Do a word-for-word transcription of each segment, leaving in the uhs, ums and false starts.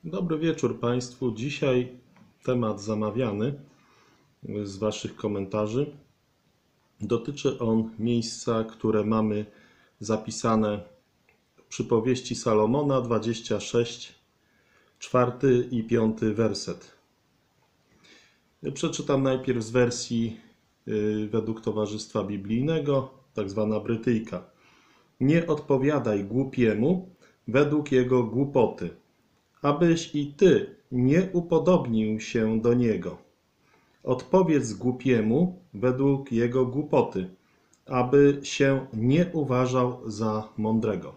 Dobry wieczór Państwu. Dzisiaj temat zamawiany z Waszych komentarzy. Dotyczy on miejsca, które mamy zapisane w przypowieści Salomona dwadzieścia sześć, czwarty i piąty werset. Przeczytam najpierw z wersji yy, według Towarzystwa Biblijnego, tak zwana Brytyjka. Nie odpowiadaj głupiemu według jego głupoty, abyś i ty nie upodobnił się do niego. Odpowiedz głupiemu według jego głupoty, aby się nie uważał za mądrego.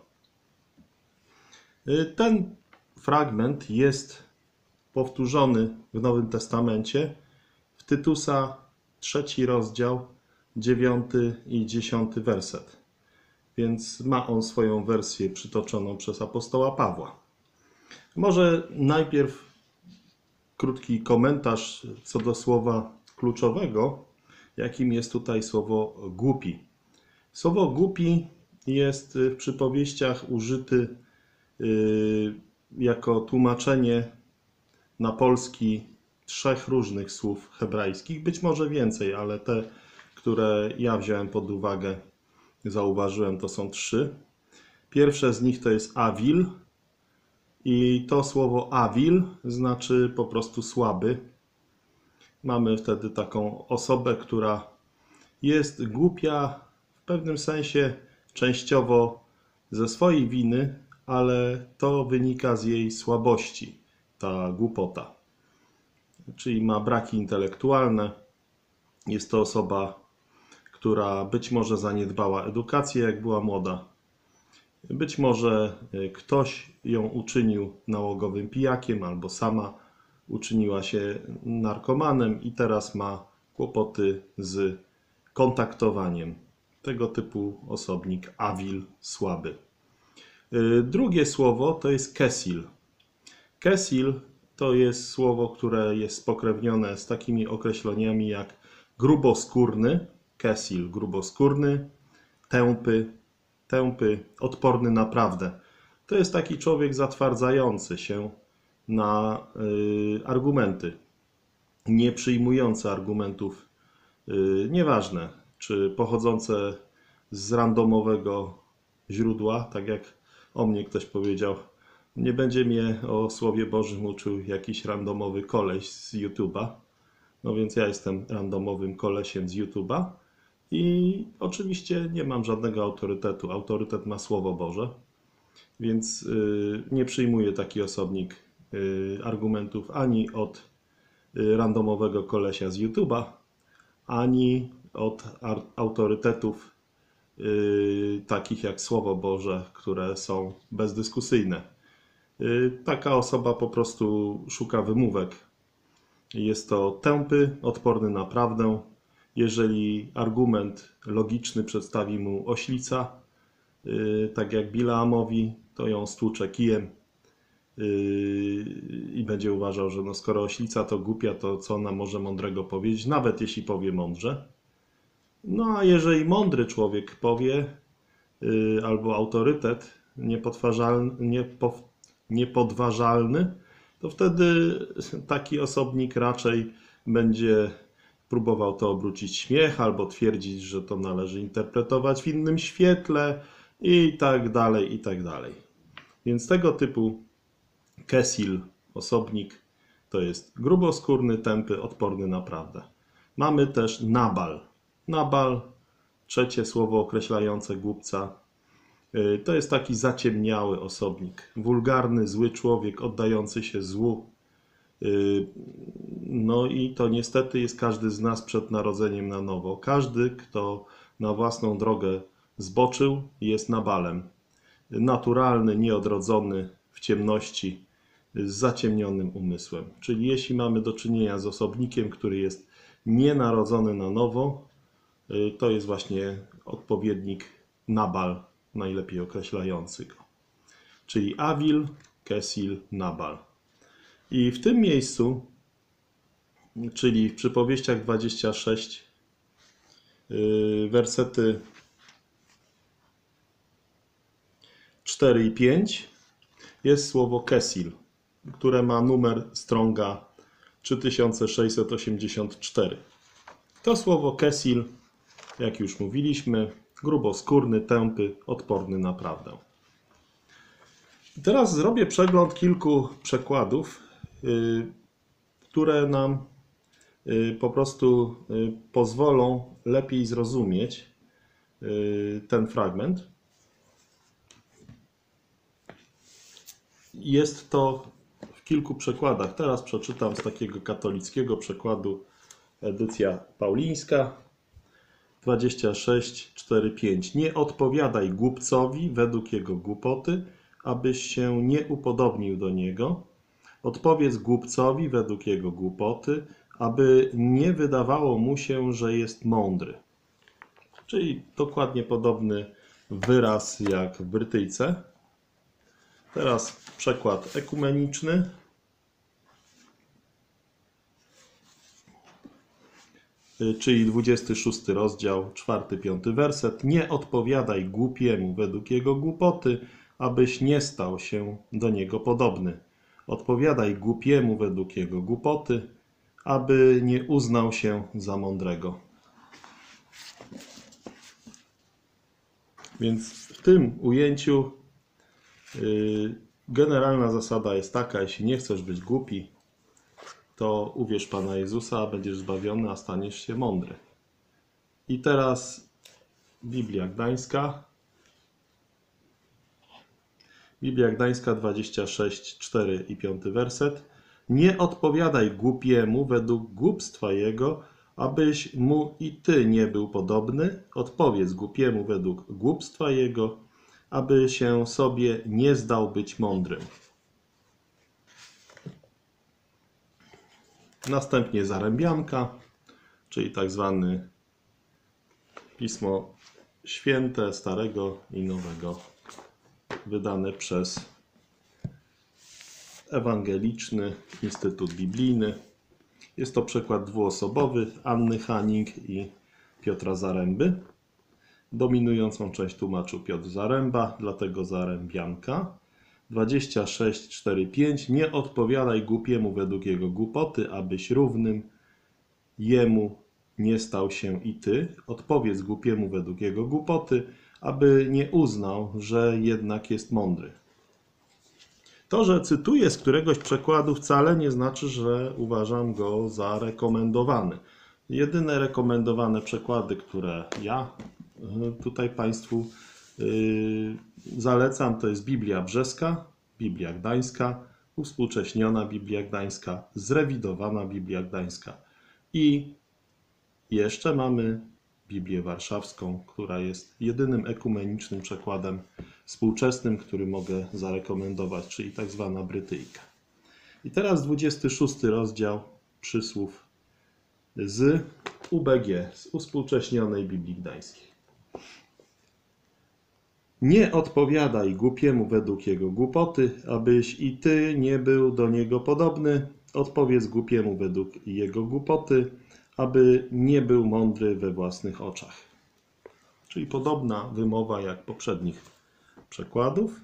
Ten fragment jest powtórzony w Nowym Testamencie w Tytusa, trzeci rozdział, dziewiąty i dziesiąty werset. Więc ma on swoją wersję przytoczoną przez apostoła Pawła. Może najpierw krótki komentarz co do słowa kluczowego, jakim jest tutaj słowo głupi. Słowo głupi jest w przypowieściach użyty jako tłumaczenie na polski trzech różnych słów hebrajskich, być może więcej, ale te, które ja wziąłem pod uwagę, zauważyłem, to są trzy. Pierwsze z nich to jest awil. I to słowo awil znaczy po prostu słaby. Mamy wtedy taką osobę, która jest głupia w pewnym sensie częściowo ze swojej winy, ale to wynika z jej słabości, ta głupota. Czyli ma braki intelektualne. Jest to osoba, która być może zaniedbała edukację, jak była młoda. Być może ktoś ją uczynił nałogowym pijakiem, albo sama uczyniła się narkomanem i teraz ma kłopoty z kontaktowaniem. Tego typu osobnik, awil, słaby. Drugie słowo to jest kesil. Kesil to jest słowo, które jest spokrewnione z takimi określeniami jak gruboskórny, kesil, gruboskórny, tępy, tępy, odporny na prawdę. To jest taki człowiek zatwardzający się na y, argumenty, nie przyjmujący argumentów, y, nieważne, czy pochodzące z randomowego źródła, tak jak o mnie ktoś powiedział, nie będzie mnie o Słowie Bożym uczył jakiś randomowy koleś z YouTube'a. No więc ja jestem randomowym kolesiem z YouTube'a. I oczywiście nie mam żadnego autorytetu. Autorytet ma Słowo Boże, więc yy, nie przyjmuję taki osobnik yy, argumentów ani od yy, randomowego kolesia z YouTube'a, ani od autorytetów yy, takich jak Słowo Boże, które są bezdyskusyjne. Yy, taka osoba po prostu szuka wymówek. Jest to tępy, odporny na prawdę. Jeżeli argument logiczny przedstawi mu oślica, yy, tak jak Bilaamowi, to ją stłucze kijem yy, i będzie uważał, że no skoro oślica to głupia, to co ona może mądrego powiedzieć, nawet jeśli powie mądrze. No a jeżeli mądry człowiek powie, yy, albo autorytet niepodważalny, niepo, niepodważalny, to wtedy taki osobnik raczej będzie próbował to obrócić w śmiech albo twierdzić, że to należy interpretować w innym świetle i tak dalej, i tak dalej. Więc tego typu kesil, osobnik, to jest gruboskórny, tępy, odporny na prawdę. Mamy też nabal. Nabal, trzecie słowo określające głupca, to jest taki zaciemniały osobnik, wulgarny, zły człowiek, oddający się złu. No i to niestety jest każdy z nas przed narodzeniem na nowo. Każdy, kto na własną drogę zboczył, jest nabalem. Naturalny, nieodrodzony, w ciemności, z zaciemnionym umysłem. Czyli jeśli mamy do czynienia z osobnikiem, który jest nienarodzony na nowo, to jest właśnie odpowiednik nabal, najlepiej określający go. Czyli awil, kesil, nabal. I w tym miejscu, czyli w przypowieściach dwadzieścia sześć, wersety cztery i pięć, jest słowo kesil. które ma numer Stronga trzy tysiące sześćset osiemdziesiąt cztery. To słowo kesil, jak już mówiliśmy, gruboskórny, tępy, odporny na prawdę. Teraz zrobię przegląd kilku przekładów, yy, które nam yy, po prostu yy, pozwolą lepiej zrozumieć yy, ten fragment. Jest to w kilku przekładach. Teraz przeczytam z takiego katolickiego przekładu, edycja paulińska, dwadzieścia sześć, cztery, pięć. Nie odpowiadaj głupcowi według jego głupoty, abyś się nie upodobnił do niego. Odpowiedz głupcowi według jego głupoty, aby nie wydawało mu się, że jest mądry. Czyli dokładnie podobny wyraz jak w Brytyjce. Teraz przekład ekumeniczny. Czyli dwudziesty szósty rozdział, czwarty, piąty werset. Nie odpowiadaj głupiemu według jego głupoty, abyś nie stał się do niego podobny. Odpowiadaj głupiemu według jego głupoty, aby nie uznał się za mądrego. Więc w tym ujęciu yy, generalna zasada jest taka: jeśli nie chcesz być głupi, to uwierz Pana Jezusa, a będziesz zbawiony, a staniesz się mądry. I teraz Biblia Gdańska. Biblia Gdańska dwadzieścia sześć, cztery i piąty werset. Nie odpowiadaj głupiemu według głupstwa jego, abyś mu i ty nie był podobny. Odpowiedz głupiemu według głupstwa jego, aby się sobie nie zdał być mądrym. Następnie zarębianka, czyli tak zwane Pismo Święte Starego i Nowego, wydane przez Ewangeliczny Instytut Biblijny. Jest to przekład dwuosobowy Anny Haning i Piotra Zaręby. Dominującą część tłumaczył Piotr Zaręba, dlatego zarębianka. dwadzieścia sześć, cztery, pięć. Nie odpowiadaj głupiemu według jego głupoty, abyś równym jemu nie stał się i ty. Odpowiedz głupiemu według jego głupoty, aby nie uznał, że jednak jest mądry. To, że cytuję z któregoś przekładu, wcale nie znaczy, że uważam go za rekomendowany. Jedyne rekomendowane przekłady, które ja tutaj Państwu yy, zalecam, to jest Biblia Brzeska, Biblia Gdańska, uwspółcześniona Biblia Gdańska, zrewidowana Biblia Gdańska i jeszcze mamy Biblię Warszawską, która jest jedynym ekumenicznym przekładem współczesnym, który mogę zarekomendować, czyli tak zwana Brytyjka. I teraz dwudziesty szósty rozdział przysłów z U B G, z uwspółcześnionej Biblii Gdańskiej. Nie odpowiadaj głupiemu według jego głupoty, abyś i ty nie był do niego podobny. Odpowiedz głupiemu według jego głupoty, aby nie był mądry we własnych oczach. Czyli podobna wymowa jak poprzednich przekładów.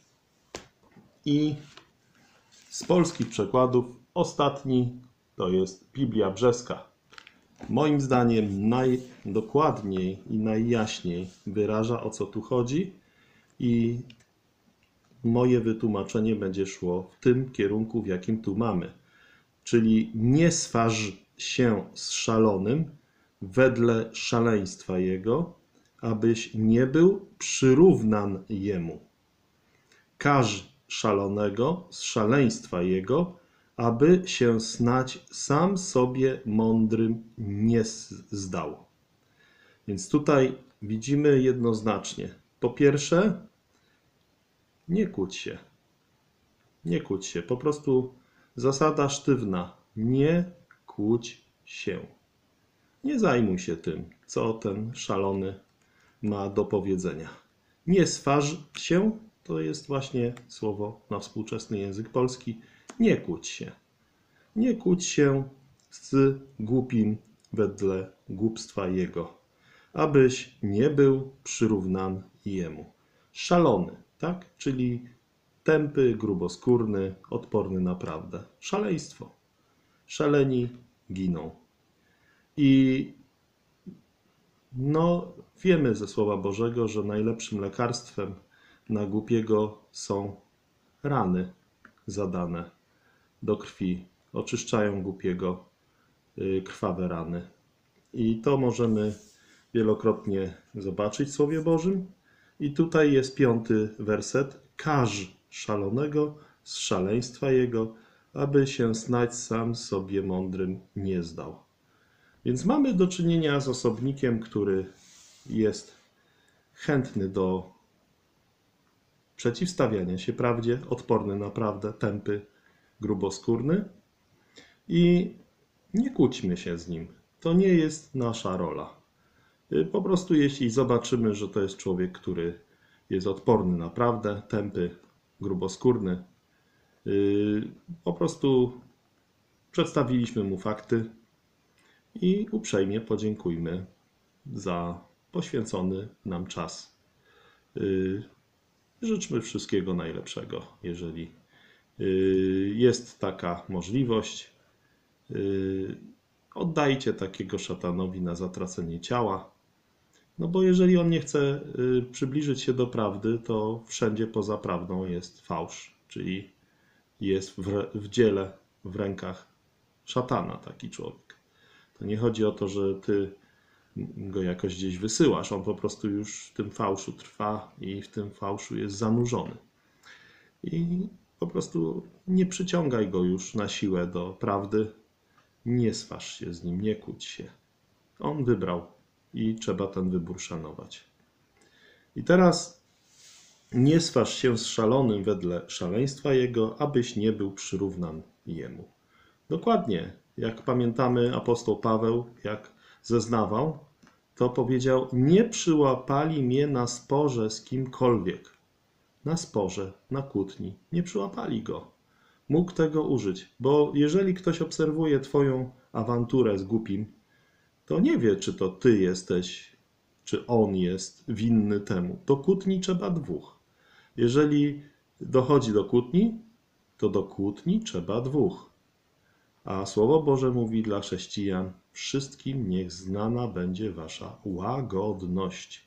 I z polskich przekładów ostatni to jest Biblia Brzeska. Moim zdaniem najdokładniej i najjaśniej wyraża, o co tu chodzi, i moje wytłumaczenie będzie szło w tym kierunku, w jakim tu mamy. Czyli nie swarz się z szalonym wedle szaleństwa jego, abyś nie był przyrównan jemu. Każ szalonego z szaleństwa jego, aby się snać sam sobie mądrym nie zdał. Więc tutaj widzimy jednoznacznie. Po pierwsze, nie kłóć się. Nie kłóć się. Po prostu zasada sztywna. Nie kłóć się. Nie zajmuj się tym, co ten szalony ma do powiedzenia. Nie swarz się, to jest właśnie słowo na współczesny język polski. Nie kłóć się. Nie kłóć się z głupim wedle głupstwa jego, abyś nie był przyrównany jemu. Szalony, tak? Czyli Tępy, gruboskórny, odporny na prawdę. Szaleństwo. Szaleni giną. I no, wiemy ze Słowa Bożego, że najlepszym lekarstwem na głupiego są rany zadane do krwi. Oczyszczają głupiego krwawe rany. I to możemy wielokrotnie zobaczyć w Słowie Bożym. I tutaj jest piąty werset. Każ szalonego z szaleństwa jego, aby się snać sam sobie mądrym nie zdał. Więc mamy do czynienia z osobnikiem, który jest chętny do przeciwstawiania się prawdzie, odporny na prawdę, tępy, gruboskórny. I nie kłóćmy się z nim. To nie jest nasza rola. Po prostu jeśli zobaczymy, że to jest człowiek, który jest odporny na prawdę, tępy, gruboskórny, po prostu przedstawiliśmy mu fakty i uprzejmie podziękujmy za poświęcony nam czas. Życzmy wszystkiego najlepszego, jeżeli jest taka możliwość. Oddajcie takiego szatanowi na zatracenie ciała, no bo jeżeli on nie chce przybliżyć się do prawdy, to wszędzie poza prawdą jest fałsz, czyli jest w, w dziele, w rękach szatana taki człowiek. To nie chodzi o to, że ty go jakoś gdzieś wysyłasz, on po prostu już w tym fałszu trwa i w tym fałszu jest zanurzony. I po prostu nie przyciągaj go już na siłę do prawdy, nie sważ się z nim, nie kłóć się. On wybrał i trzeba ten wybór szanować. I teraz nie sważ się z szalonym wedle szaleństwa jego, abyś nie był przyrównany jemu. Dokładnie, jak pamiętamy, apostoł Paweł, jak zeznawał, to powiedział: nie przyłapali mnie na sporze z kimkolwiek. Na sporze, na kłótni. Nie przyłapali go. Mógł tego użyć, bo jeżeli ktoś obserwuje twoją awanturę z głupim, to nie wie, czy to ty jesteś, czy on jest winny temu. Do kłótni trzeba dwóch. Jeżeli dochodzi do kłótni, to do kłótni trzeba dwóch. A Słowo Boże mówi dla chrześcijan: wszystkim niech znana będzie wasza łagodność.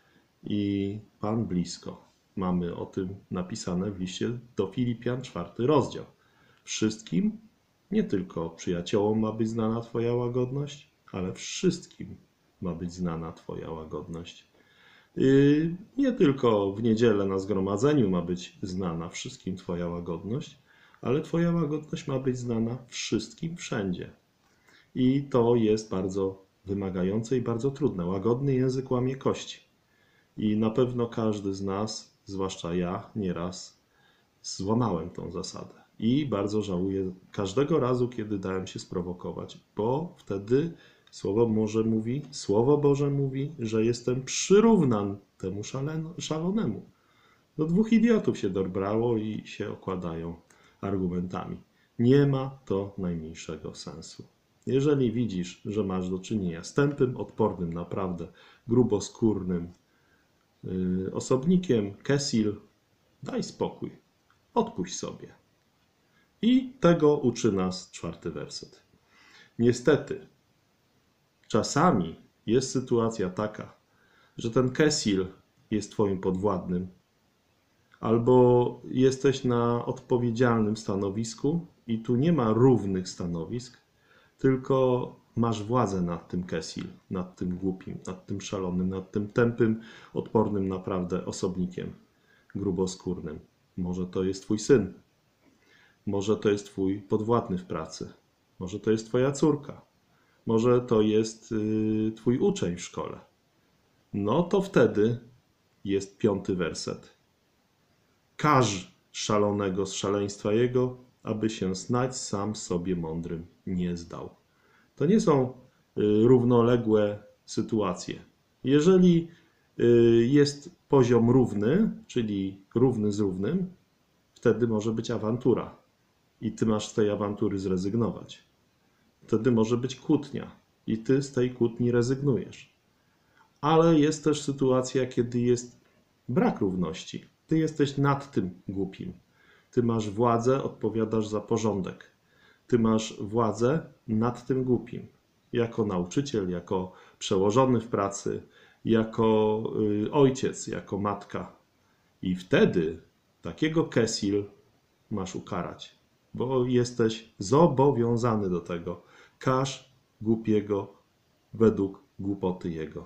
I Pan blisko. Mamy o tym napisane w liście do Filipian, czwarty rozdział. Wszystkim, nie tylko przyjaciołom ma być znana twoja łagodność, ale wszystkim ma być znana twoja łagodność. Yy, nie tylko w niedzielę na zgromadzeniu ma być znana wszystkim twoja łagodność, ale twoja łagodność ma być znana wszystkim wszędzie. I to jest bardzo wymagające i bardzo trudne. Łagodny język łamie kości. I na pewno każdy z nas, zwłaszcza ja, nieraz złamałem tą zasadę. I bardzo żałuję każdego razu, kiedy dałem się sprowokować, bo wtedy Słowo Boże mówi, Słowo Boże mówi, że jestem przyrównan temu szalonemu. Do dwóch idiotów się dobrało i się okładają argumentami. Nie ma to najmniejszego sensu. Jeżeli widzisz, że masz do czynienia z tępym, odpornym, naprawdę gruboskórnym yy, osobnikiem, kesil, daj spokój, odpuść sobie. I tego uczy nas czwarty werset. Niestety, czasami jest sytuacja taka, że ten kesil jest twoim podwładnym, albo jesteś na odpowiedzialnym stanowisku i tu nie ma równych stanowisk, tylko masz władzę nad tym kesil, nad tym głupim, nad tym szalonym, nad tym tępym, odpornym naprawdę osobnikiem gruboskórnym. Może to jest twój syn, może to jest twój podwładny w pracy, może to jest twoja córka, może to jest yy, twój uczeń w szkole. No to wtedy jest piąty werset. Każ szalonego z szaleństwa jego, aby się snać sam sobie mądrym nie zdał. To nie są równoległe sytuacje. Jeżeli jest poziom równy, czyli równy z równym, wtedy może być awantura i ty masz z tej awantury zrezygnować. Wtedy może być kłótnia i ty z tej kłótni rezygnujesz. Ale jest też sytuacja, kiedy jest brak równości. Ty jesteś nad tym głupim. Ty masz władzę, odpowiadasz za porządek. Ty masz władzę nad tym głupim. Jako nauczyciel, jako przełożony w pracy, jako y, ojciec, jako matka. I wtedy takiego kesil masz ukarać, bo jesteś zobowiązany do tego. Karz głupiego według głupoty jego,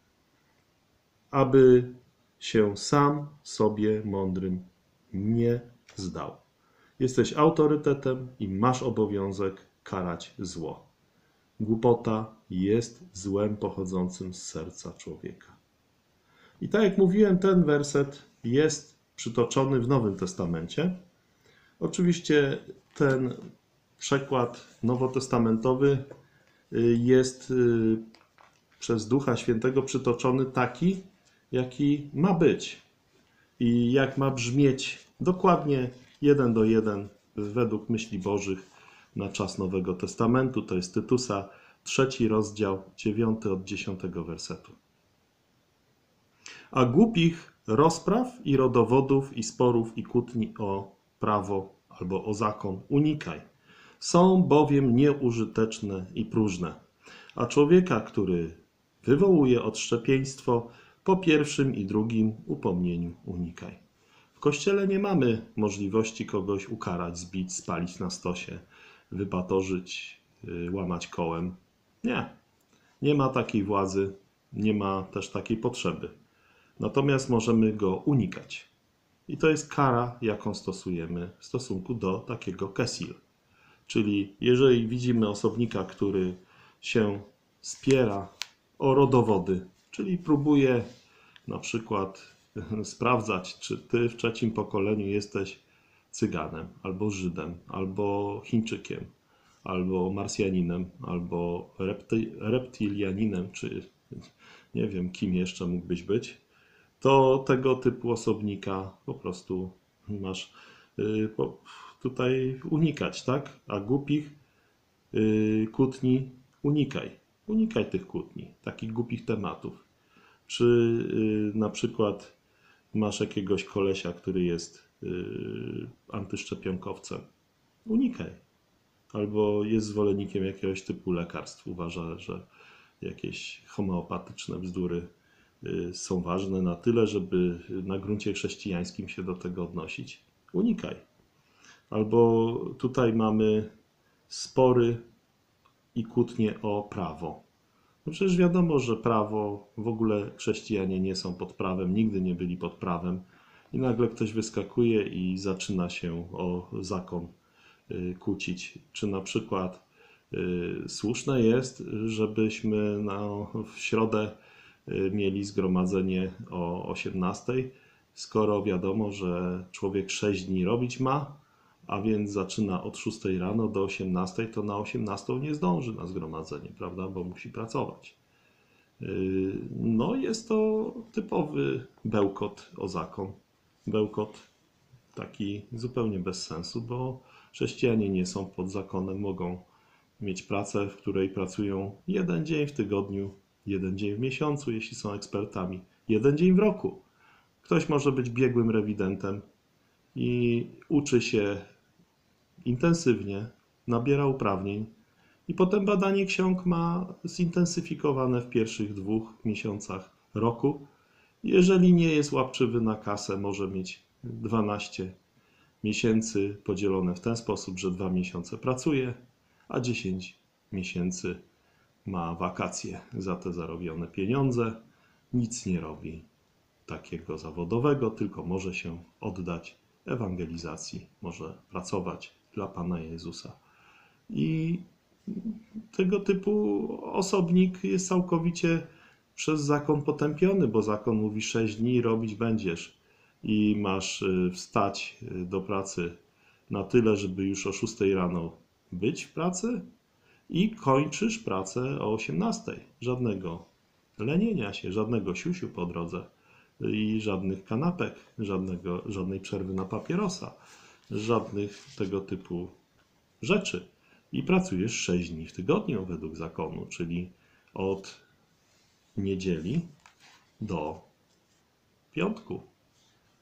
aby się sam sobie mądrym nie zdał. Jesteś autorytetem i masz obowiązek karać zło. Głupota jest złem pochodzącym z serca człowieka. I tak jak mówiłem, ten werset jest przytoczony w Nowym Testamencie. Oczywiście ten przekład nowotestamentowy jest przez Ducha Świętego przytoczony taki, jaki ma być i jak ma brzmieć dokładnie jeden do jeden według myśli Bożych na czas Nowego Testamentu. To jest Tytusa, trzeci rozdział, dziewiąty od dziesiątego wersetu. A głupich rozpraw i rodowodów i sporów i kłótni o prawo albo o zakon unikaj. Są bowiem nieużyteczne i próżne. A człowieka, który wywołuje odszczepieństwo, po pierwszym i drugim upomnieniu unikaj. W Kościele nie mamy możliwości kogoś ukarać, zbić, spalić na stosie, wypatorzyć, łamać kołem. Nie. Nie ma takiej władzy, nie ma też takiej potrzeby. Natomiast możemy go unikać. I to jest kara, jaką stosujemy w stosunku do takiego kesil. Czyli jeżeli widzimy osobnika, który się spiera o rodowody, czyli próbuje na przykład sprawdzać, czy ty w trzecim pokoleniu jesteś Cyganem, albo Żydem, albo Chińczykiem, albo Marsjaninem, albo repty, reptilianinem, czy nie wiem, kim jeszcze mógłbyś być, to tego typu osobnika po prostu masz y, po, tutaj unikać, tak? A głupich y, kłótni unikaj. Unikaj tych kłótni, takich głupich tematów. Czy y, na przykład masz jakiegoś kolesia, który jest y, antyszczepionkowcem? Unikaj. Albo jest zwolennikiem jakiegoś typu lekarstw. Uważa, że jakieś homeopatyczne bzdury y, są ważne na tyle, żeby na gruncie chrześcijańskim się do tego odnosić. Unikaj. Albo tutaj mamy spory i kłótnie o prawo. No przecież wiadomo, że prawo, w ogóle chrześcijanie nie są pod prawem, nigdy nie byli pod prawem i nagle ktoś wyskakuje i zaczyna się o zakon kłócić. Czy na przykład słuszne jest, żebyśmy na, w środę mieli zgromadzenie o osiemnastej, skoro wiadomo, że człowiek sześć dni robić ma, a więc zaczyna od szóstej rano do osiemnastej, to na osiemnastą nie zdąży na zgromadzenie, prawda, bo musi pracować. No jest to typowy bełkot o zakon. Bełkot taki zupełnie bez sensu, bo chrześcijanie nie są pod zakonem, mogą mieć pracę, w której pracują jeden dzień w tygodniu, jeden dzień w miesiącu, jeśli są ekspertami, jeden dzień w roku. Ktoś może być biegłym rewidentem i uczy się intensywnie, nabiera uprawnień i potem badanie ksiąg ma zintensyfikowane w pierwszych dwóch miesiącach roku. Jeżeli nie jest łapczywy na kasę, może mieć dwanaście miesięcy podzielone w ten sposób, że dwa miesiące pracuje, a dziesięć miesięcy ma wakacje za te zarobione pieniądze. Nic nie robi takiego zawodowego, tylko może się oddać ewangelizacji, może pracować dla Pana Jezusa. I tego typu osobnik jest całkowicie przez zakon potępiony, bo zakon mówi sześć dni robić będziesz i masz wstać do pracy na tyle, żeby już o szóstej rano być w pracy i kończysz pracę o osiemnastej. Żadnego lenienia się, żadnego siusiu po drodze i żadnych kanapek, żadnego, żadnej przerwy na papierosa, żadnych tego typu rzeczy. I pracujesz sześć dni w tygodniu według zakonu, czyli od niedzieli do piątku.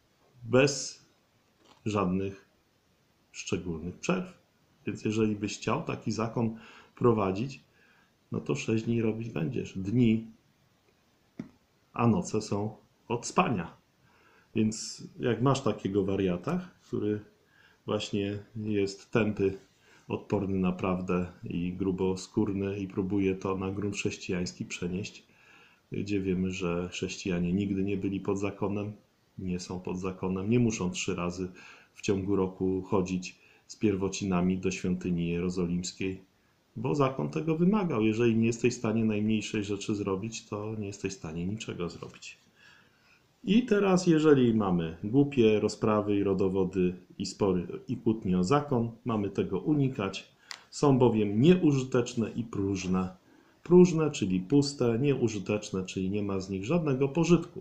bez żadnych szczególnych przerw. Więc jeżeli byś chciał taki zakon prowadzić, no to sześć dni robić będziesz. Dni, a noce są od spania. Więc jak masz takiego wariata, który właśnie jest tępy, odporny na prawdę i gruboskórny i próbuje to na grunt chrześcijański przenieść, gdzie wiemy, że chrześcijanie nigdy nie byli pod zakonem, nie są pod zakonem, nie muszą trzy razy w ciągu roku chodzić z pierwocinami do świątyni jerozolimskiej, bo zakon tego wymagał. Jeżeli nie jesteś w stanie najmniejszej rzeczy zrobić, to nie jesteś w stanie niczego zrobić. I teraz, jeżeli mamy głupie rozprawy i rodowody i spory i kłótnie o zakon, mamy tego unikać. Są bowiem nieużyteczne i próżne. Próżne, czyli puste, nieużyteczne, czyli nie ma z nich żadnego pożytku.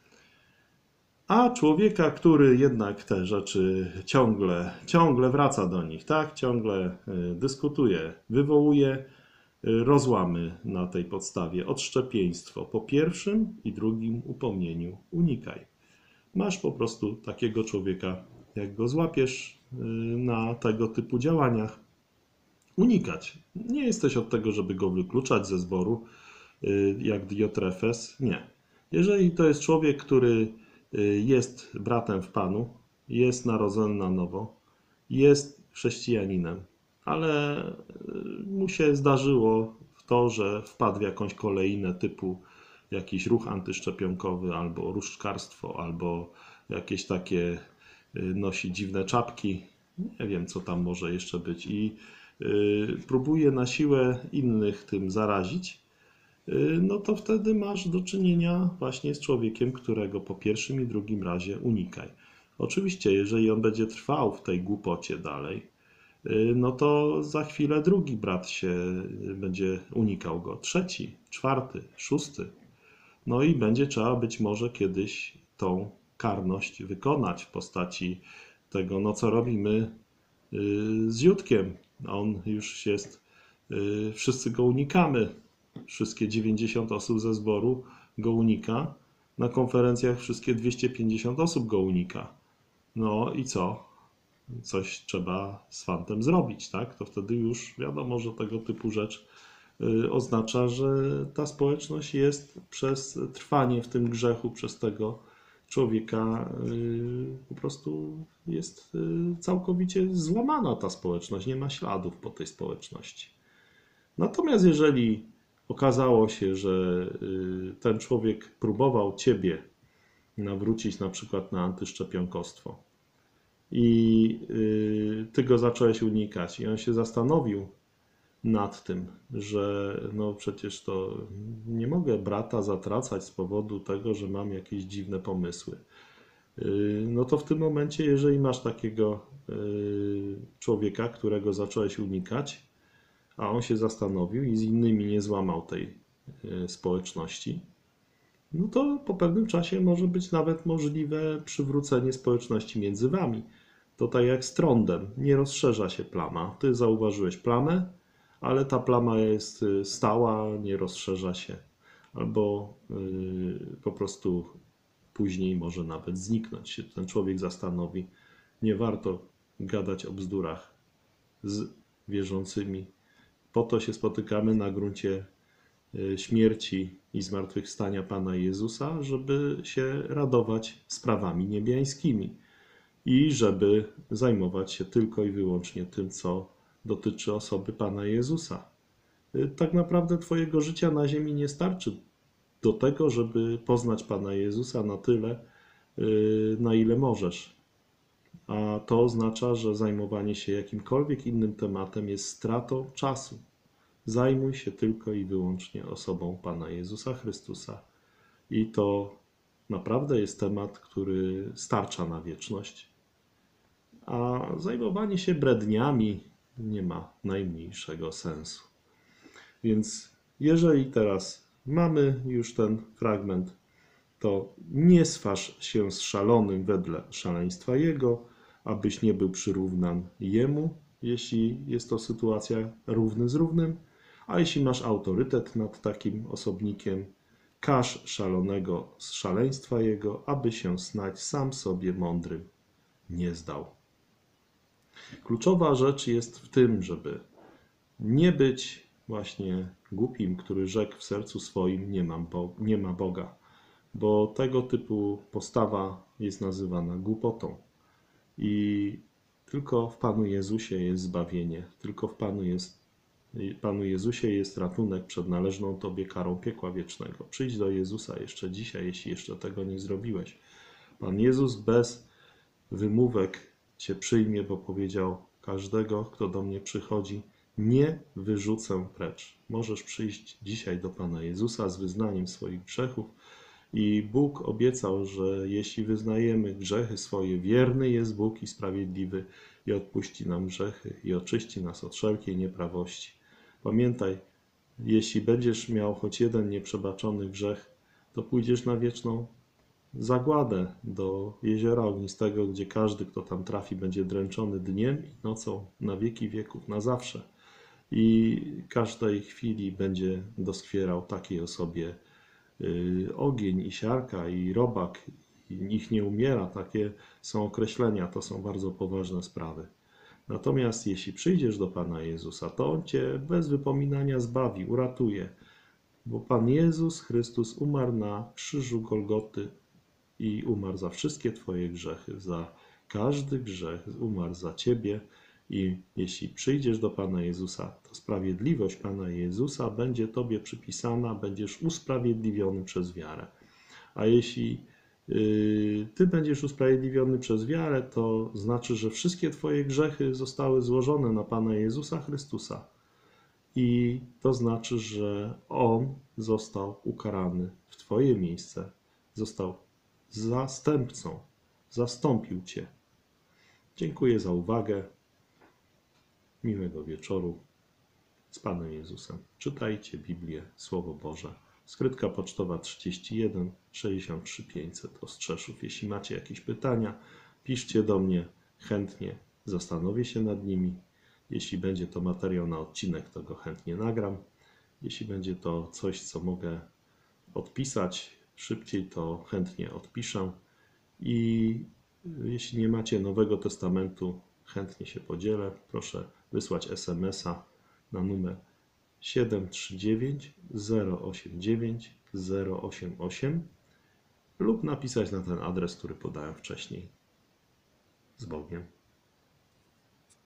A człowieka, który jednak te rzeczy ciągle, ciągle wraca do nich, tak? Ciągle dyskutuje, wywołuje rozłamy na tej podstawie, odszczepieństwo po pierwszym i drugim upomnieniu unikaj. Masz po prostu takiego człowieka, jak go złapiesz na tego typu działaniach, unikać. Nie jesteś od tego, żeby go wykluczać ze zboru, jak Diotrefes, nie. Jeżeli to jest człowiek, który jest bratem w Panu, jest narodzony na nowo, jest chrześcijaninem, ale mu się zdarzyło to, że wpadł w jakąś kolejnę typu jakiś ruch antyszczepionkowy, albo różdżkarstwo, albo jakieś takie nosi dziwne czapki, nie wiem co tam może jeszcze być i próbuje na siłę innych tym zarazić, no to wtedy masz do czynienia właśnie z człowiekiem, którego po pierwszym i drugim razie unikaj. Oczywiście, jeżeli on będzie trwał w tej głupocie dalej, no to za chwilę drugi brat się będzie unikał go, trzeci, czwarty, szósty. No i będzie trzeba być może kiedyś tą karność wykonać w postaci tego, no co robimy z Judkiem. On już jest, wszyscy go unikamy, wszystkie dziewięćdziesiąt osób ze zboru go unika, na konferencjach wszystkie dwieście pięćdziesiąt osób go unika. No i co? Coś trzeba z fantem zrobić, tak? To wtedy już wiadomo, że tego typu rzecz oznacza, że ta społeczność jest przez trwanie w tym grzechu, przez tego człowieka po prostu jest całkowicie złamana ta społeczność, nie ma śladów po tej społeczności. Natomiast jeżeli okazało się, że ten człowiek próbował ciebie nawrócić na przykład na antyszczepionkostwo i ty go zacząłeś unikać i on się zastanowił nad tym, że no przecież to nie mogę brata zatracać z powodu tego, że mam jakieś dziwne pomysły. No to w tym momencie, jeżeli masz takiego człowieka, którego zacząłeś unikać, a on się zastanowił i z innymi nie złamał tej społeczności, no to po pewnym czasie może być nawet możliwe przywrócenie społeczności między wami. To tak jak z trądem, nie rozszerza się plama. Ty zauważyłeś plamę, ale ta plama jest stała, nie rozszerza się. Albo yy, po prostu później może nawet zniknąć. Się ten człowiek zastanowi. Nie warto gadać o bzdurach z wierzącymi. Po to się spotykamy na gruncie śmierci i zmartwychwstania Pana Jezusa, żeby się radować sprawami niebiańskimi i żeby zajmować się tylko i wyłącznie tym, co dotyczy osoby Pana Jezusa. Tak naprawdę Twojego życia na ziemi nie starczy do tego, żeby poznać Pana Jezusa na tyle, na ile możesz. A to oznacza, że zajmowanie się jakimkolwiek innym tematem jest stratą czasu. Zajmuj się tylko i wyłącznie osobą Pana Jezusa Chrystusa. I to naprawdę jest temat, który starcza na wieczność. A zajmowanie się bredniami nie ma najmniejszego sensu. Więc jeżeli teraz mamy już ten fragment, to nie sważ się z szalonym wedle szaleństwa jego, abyś nie był przyrównan jemu, jeśli jest to sytuacja równy z równym, a jeśli masz autorytet nad takim osobnikiem, Każ szalonego z szaleństwa jego, aby się snać sam sobie mądrym nie zdał. Kluczowa rzecz jest w tym, żeby nie być właśnie głupim, który rzekł w sercu swoim nie, mam Bo- nie ma Boga, bo tego typu postawa jest nazywana głupotą. I tylko w Panu Jezusie jest zbawienie, tylko w Panu, jest, Panu Jezusie jest ratunek przed należną Tobie karą piekła wiecznego. Przyjdź do Jezusa jeszcze dzisiaj, jeśli jeszcze tego nie zrobiłeś. Pan Jezus bez wymówek Cię przyjmie, bo powiedział: każdego, kto do mnie przychodzi, nie wyrzucę precz. Możesz przyjść dzisiaj do Pana Jezusa z wyznaniem swoich grzechów i Bóg obiecał, że jeśli wyznajemy grzechy swoje, wierny jest Bóg i sprawiedliwy i odpuści nam grzechy i oczyści nas od wszelkiej nieprawości. Pamiętaj, jeśli będziesz miał choć jeden nieprzebaczony grzech, to pójdziesz na wieczną zagładę do jeziora ognistego, gdzie każdy, kto tam trafi, będzie dręczony dniem i nocą na wieki wieków, na zawsze. I każdej chwili będzie doskwierał takiej osobie y, ogień i siarka i robak, i nikt nie umiera. Takie są określenia, to są bardzo poważne sprawy. Natomiast jeśli przyjdziesz do Pana Jezusa, to On Cię bez wypominania zbawi, uratuje, bo Pan Jezus Chrystus umarł na krzyżu Golgoty i umarł za wszystkie Twoje grzechy, za każdy grzech umarł za Ciebie. I jeśli przyjdziesz do Pana Jezusa, to sprawiedliwość Pana Jezusa będzie Tobie przypisana, będziesz usprawiedliwiony przez wiarę. A jeśli yy, Ty będziesz usprawiedliwiony przez wiarę, to znaczy, że wszystkie Twoje grzechy zostały złożone na Pana Jezusa Chrystusa. I to znaczy, że On został ukarany w Twoje miejsce, został zastępcą, zastąpił Cię. Dziękuję za uwagę. Miłego wieczoru z Panem Jezusem. Czytajcie Biblię, Słowo Boże. Skrytka pocztowa trzydzieści jeden sześćdziesiąt trzy pięćset Ostrzeszów. Jeśli macie jakieś pytania, piszcie do mnie. Chętnie zastanowię się nad nimi. Jeśli będzie to materiał na odcinek, to go chętnie nagram. Jeśli będzie to coś, co mogę odpisać szybciej, to chętnie odpiszę. I jeśli nie macie Nowego Testamentu, chętnie się podzielę. Proszę wysłać es em es a na numer siedem trzy dziewięć zero osiem dziewięć zero osiem osiem lub napisać na ten adres, który podałem wcześniej. Z Bogiem.